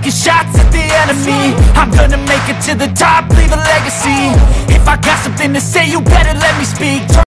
taking shots at the enemy. I'm gonna make it to the top, leave a legacy. If I got something to say, you better let me speak.